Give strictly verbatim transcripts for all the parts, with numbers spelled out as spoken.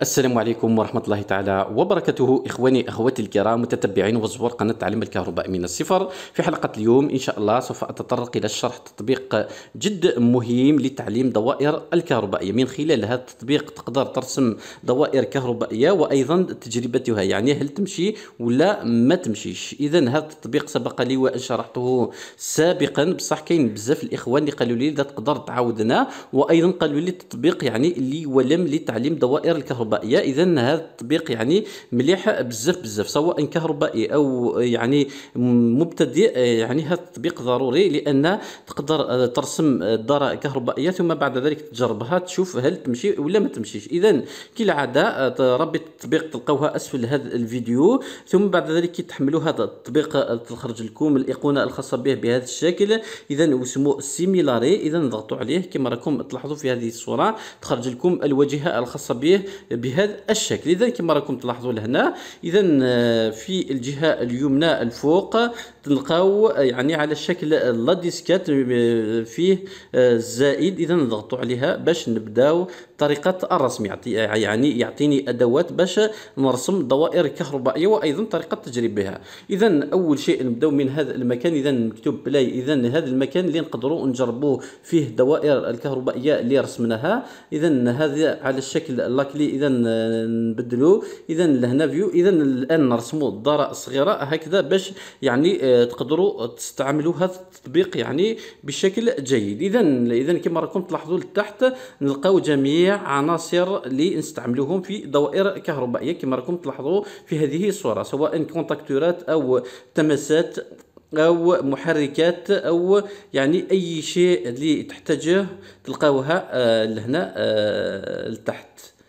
السلام عليكم ورحمة الله تعالى وبركاته. إخواني أخواتي الكرام متتبعين وزوار قناة تعلم الكهرباء من الصفر. في حلقة اليوم إن شاء الله سوف أتطرق إلى شرح تطبيق جد مهم لتعليم دوائر الكهربائية. من خلال هذا التطبيق تقدر ترسم دوائر كهربائية وأيضا تجربتها، يعني هل تمشي ولا ما تمشيش. إذا هذا التطبيق سبق لي وأن شرحته سابقا، بصح كاين بزاف الإخوان اللي قالوا لي إذا تقدر تعاودنا، وأيضا قالوا لي التطبيق يعني اللي ولم لتعليم دوائر الكهرباء. اذا هذا التطبيق يعني مليح بزاف بزاف، سواء كهربائي او يعني مبتدئ، يعني هذا التطبيق ضروري لان تقدر ترسم دارة كهربائيه ثم بعد ذلك تجربها تشوف هل تمشي ولا ما تمشيش. اذا كالعاده رابط التطبيق تلقوها اسفل هذا الفيديو، ثم بعد ذلك كي تحملوا هذا التطبيق تخرج لكم الايقونه الخاصه به بهذا الشكل، اذا اسمه سيميلاري. اذا نضغطوا عليه كما راكم تلاحظوا في هذه الصوره تخرج لكم الواجهه الخاصه به بهذا الشكل. اذا كما راكم تلاحظوا لهنا، اذا في الجهه اليمنى الفوق تلقاو يعني على الشكل لا ديسكات فيه الزائد، اذا نضغطوا عليها باش نبداو طريقه الرسم. يعطي يعني يعطيني ادوات باش نرسم دوائر كهربائيه وايضا طريقه تجريبها. اذا اول شيء نبداو من هذا المكان، اذا مكتوب بلاي. اذا هذا المكان اللي نقدروا نجربوا فيه الدوائر الكهربائيه اللي رسمناها. اذا هذا على الشكل لاكلي، اذا نبدلوا اذا لهنا فيو. اذا الان نرسموا الدارة الصغيره هكذا باش يعني تقدروا تستعملوا هذا التطبيق يعني بشكل جيد. اذا اذا كما راكم تلاحظوا لتحت نلقاو جميع عناصر اللي نستعملوهم في دوائر كهربائيه كما راكم تلاحظوا في هذه الصوره، سواء كونتاكتورات او تماسات او محركات او يعني اي شيء اللي تحتاجه تلقاوها آه لهنا آه لتحت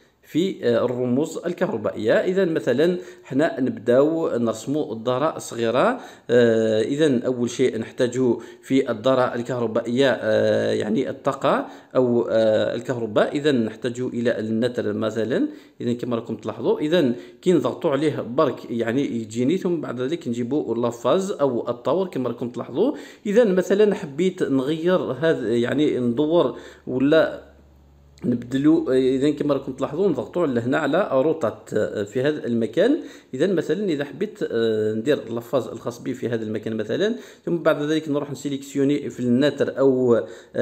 في الرموز الكهربائيه. اذا مثلا حنا نبداو نرسموا الدارة الصغيره. آه اذا اول شيء نحتاجه في الدارة الكهربائيه آه يعني الطاقه او آه الكهرباء. اذا نحتاج الى النتر مثلا. اذا كما راكم تلاحظوا، اذا كي نضغطوا عليه برك يعني يجيني، ثم بعد ذلك نجيبوا لافاز او الطور كما راكم تلاحظوا. اذا مثلا حبيت نغير هذا يعني ندور ولا نبدلوا، اذا كما راكم تلاحظون نضغطوا لهنا على روتات في هذا المكان. اذا مثلا اذا حبيت ندير لافاز الخاص بي في هذا المكان مثلا، ثم بعد ذلك نروح نسيليكسيوني في الناتر او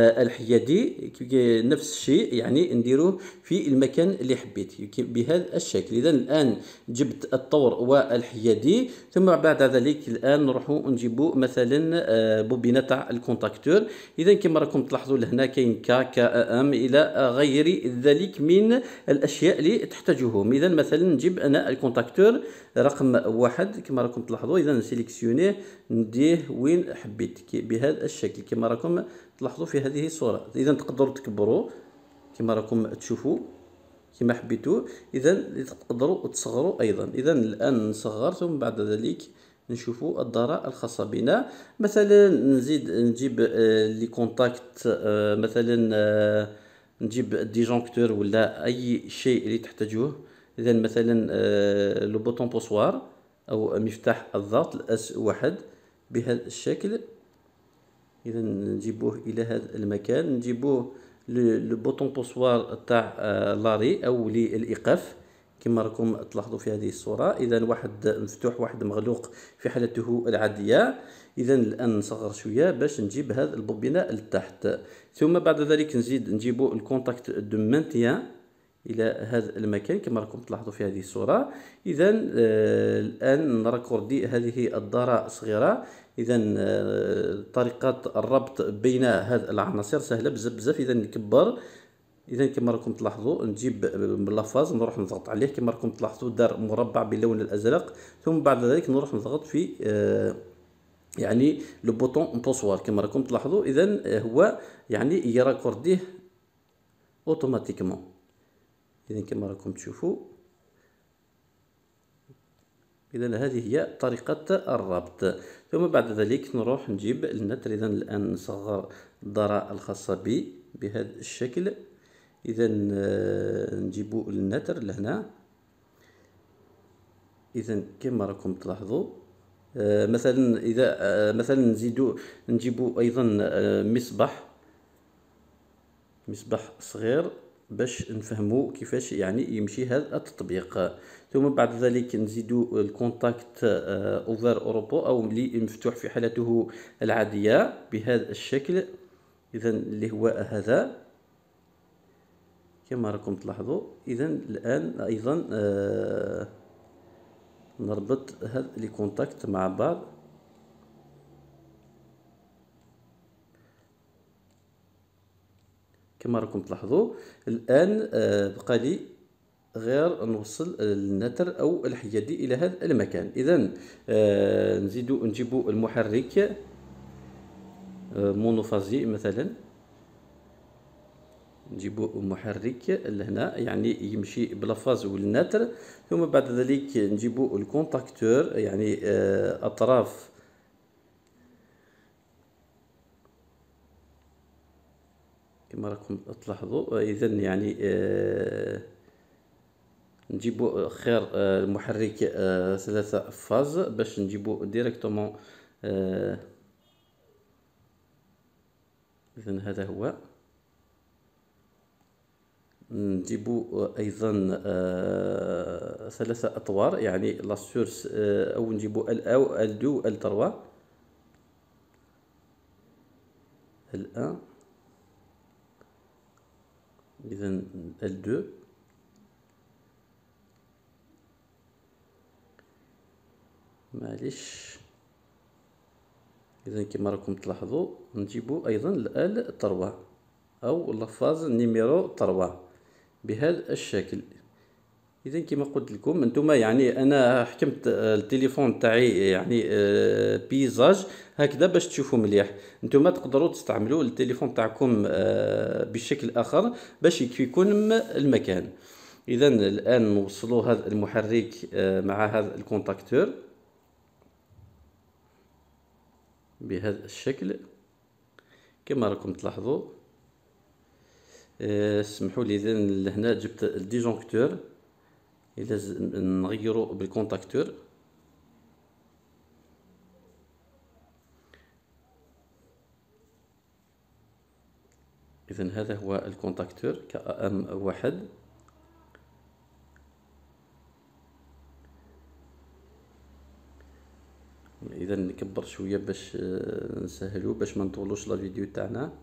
الحيادي نفس الشيء يعني نديروه في المكان اللي حبيت بهذا الشكل. اذا الان جبت الطور والحيادي، ثم بعد ذلك الان نروحوا نجيبوا مثلا بوبينه تاع الكونتاكتور. اذا كما راكم تلاحظوا لهنا كاين كا كا ام الى غير غير ذلك من الاشياء اللي تحتاجوهم. اذا مثلا نجيب انا الكونتاكتور رقم واحد كما راكم تلاحظوا، اذا نسيليكسيونيه نديه وين حبيت بهذا الشكل كما راكم تلاحظوا في هذه الصوره. اذا تقدروا تكبروا كما راكم تشوفوا كما حبيتوا، اذا تقدروا تصغروا ايضا. اذا الان نصغر ثم بعد ذلك نشوفوا الدارة الخاصة بنا. مثلا نزيد نجيب لي كونتاكت مثلا نجيب ديجونكتور ولا اي شيء اللي تحتاجوه. اذا مثلا آه لو بوطون بوسوار او مفتاح الضغط الاس واحد بهذا الشكل. اذا نجيبوه الى هذا المكان، نجيبوه لو بوطون بوسوار تاع آه لاري او للايقاف كما راكم تلاحظوا في هذه الصورة. اذا واحد مفتوح واحد مغلوق في حالته العادية. اذا الان نصغر شويه باش نجيب هذا البوبينه لتحت، ثم بعد ذلك نزيد نجيبوا الكونتاكت دو مانتيان الى هذا المكان كما راكم تلاحظوا في هذه الصوره. اذا آه الان نركوردي هذه الدارة الصغيره. اذا آه طريقه الربط بين هذه العناصر سهله بزاف بزاف. اذا نكبر، اذا كما راكم تلاحظوا نجيب لافاز نروح نضغط عليه كما راكم تلاحظوا دار مربع باللون الازرق، ثم بعد ذلك نروح نضغط في آه يعني لو بوطون بوسوار كما راكم تلاحظوا. اذا هو يعني يراكورديه اوتوماتيكمون. اذا كما راكم تشوفوا، اذا هذه هي طريقه الربط. ثم بعد ذلك نروح نجيب النتر. اذا الان نصغر الدارة الخاصه بي بهذا الشكل. اذا نجيبوا النتر لهنا. اذا كما راكم تلاحظوا آه مثلا اذا آه مثلا نزيدوا نجيبوا ايضا آه مصباح مصباح صغير باش نفهموا كيفاش يعني يمشي هذا التطبيق. ثم بعد ذلك نزيدوا الكونتاكت اوفر اوروبو او اللي مفتوح في حالته العاديه بهذا الشكل. اذا اللي هو هذا كما راكم تلاحظوا. اذا الان ايضا آه نربط هاد لي كونتاكت مع بعض. كما راكم تلاحظوا الان آه بقى لي غير نوصل النتر او الحيادي الى هذا المكان. اذا آه نزيدو نجيبو المحرك آه مونوفازي مثلا، نجيبو محرك لهنا يعني يمشي بلا فاز والنتر. ثم بعد ذلك نجيبو الكونتاكتور يعني آه اطراف كما راكم تلاحظوا. اذا يعني آه نجيبو خير المحرك ثلاثة فاز باش نجيبو ديريكتومون. اذا هذا هو. نجيبو ايضا ثلاثة اطوار يعني لا سورس، او نجيبو ال او ال دو ال تروا ال ان. اذا ال دو معليش. اذا كما راكم تلاحظوا نجيبو ايضا ال تروا او لافاز نيميرو تروا بهذا الشكل. اذا كما قلت لكم انتم يعني انا حكمت التليفون تاعي يعني بيزاج هكذا باش تشوفوا مليح. انتم تقدروا تستعملوا التليفون تاعكم بشكل اخر باش يكفيكم المكان. اذا الان نوصلوا هذا المحرك مع هذا الكونتاكتور بهذا الشكل كما راكم تلاحظوا. اسمحوا لي اذا لهنا جبت الديجونكتور لازم نغيرو بالكونتاكتور. اذا هذا هو الكونتاكتور كأم واحد. اذا نكبر شويه باش نسهلو باش ما نطولوش لا فيديو تاعنا.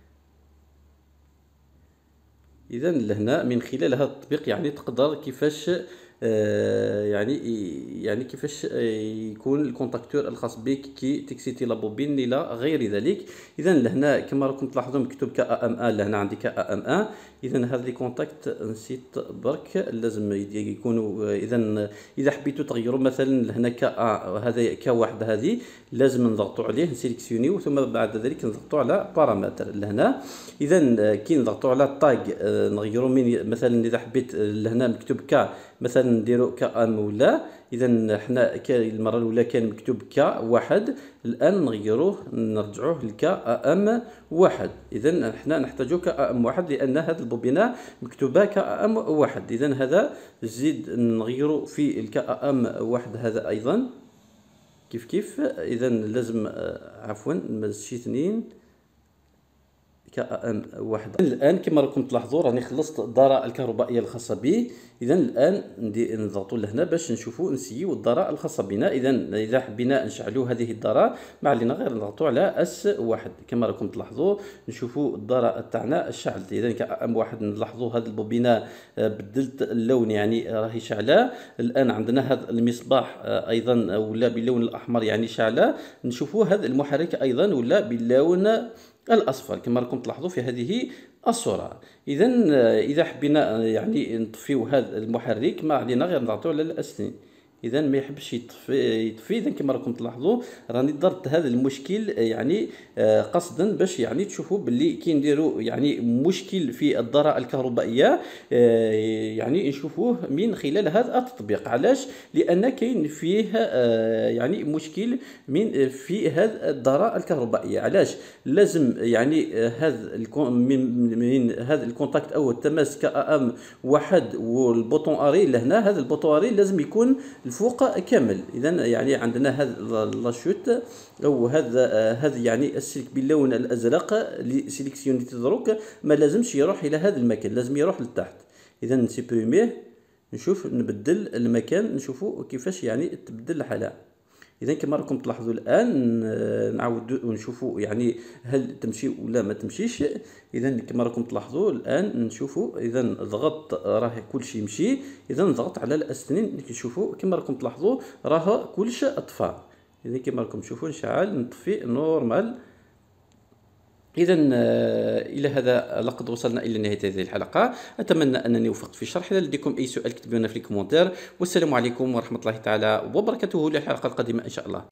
اذا لهنا من خلال هذا التطبيق يعني تقدر كيفاش آه يعني يعني كيفاش يكون الكونتاكتور الخاص بك كي تكسيتي لابوبين الى غير ذلك. اذا لهنا كما راكم تلاحظوا مكتوب كا ام ان، لهنا عندي كا ام ان. اذا هذا لي كونتاكت نسيت برك لازم يكونوا. اذا اذا حبيتوا تغيروا مثلا لهنا كا هذا كا واحد هذه لازم نضغطوا عليه نسيليكسيونيو ثم بعد ذلك نضغطوا على بارامتر لهنا. اذا كي نضغطوا على تاغ نغيروا من مثلا اذا حبيت لهنا مكتوب كا مثلا نديرو كا ام ولا. اذا حنا المره الاولى كان مكتوب كا واحد، الان نغيروه نرجعوه لكا ام واحد. اذا حنا نحتاجو كا ام واحد لان هذه البوبينه مكتوبه كا ام واحد. اذا هذا زيد نغيرو في الكا ام واحد هذا ايضا كيف كيف. اذا لازم عفوا ماشي اثنين كا ام واحد. الان كما راكم تلاحظوا راني خلصت الدارة الكهربائيه الخاصه بي. اذا الان نضغطوا لهنا باش نشوفوا نسيو الدارة الخاصه بنا. اذا اذا حبينا نشعلوا هذه الدارة ما علينا غير نضغطوا على اس واحد. كما راكم تلاحظوا نشوفوا الدارة تاعنا اشتعلت. اذا كا ام واحد نلاحظوا هذه البوبينه بدلت اللون يعني راهي شعله. الان عندنا هذا المصباح ايضا ولا باللون الاحمر يعني شعله. نشوفوا هذا المحرك ايضا ولا باللون الاصفر كما راكم تلاحظوا في هذه الصوره. اذا اذا حبينا يعني نطفيو هذا المحرك ما علينا غير نضغطوا على الاسنين. اذا ما يحبش يطفي يطفي. اذا كما راكم تلاحظوا راني درت هذا المشكل يعني قصدا باش يعني تشوفوا باللي كي نديروا يعني مشكل في الدارة الكهربائيه يعني نشوفوه من خلال هذا التطبيق. علاش؟ لان كاين فيه يعني مشكل من في هذه الدارة الكهربائيه. علاش؟ لازم يعني هذا من, من هذا الكونتاكت او التماس كا ام واحد والبوطون اري لهنا. هذا البوطون اري لازم يكون الفوق كامل. اذا يعني عندنا هذا لاشوت او هذا هذا يعني السلك باللون الازرق اللي سيليكسيونيتي دروك ما لازمش يروح الى هذا المكان، لازم يروح لتحت. اذا نسيبريميه، نشوف نبدل المكان، نشوفوا كيفاش يعني تبدل الحاله. اذا كما راكم تلاحظوا الان آه، نعاود ونشوفوا يعني هل تمشي ولا ما تمشيش. اذا كما راكم تلاحظوا الان نشوفوا، اذا ضغط راه كلشي يمشي. اذا نضغط على الاسنين نشوفوا كما راكم تلاحظوا راه كلش طفى. اذا كما راكم تشوفوا نشعل نطفي نورمال. إذا إلى هذا لقد وصلنا إلى نهاية هذه الحلقة. أتمنى أنني وفقت في الشرح. إذا لديكم أي سؤال كتبونا في الكومنتير، والسلام عليكم ورحمة الله تعالى وبركاته. للحلقة القادمة إن شاء الله.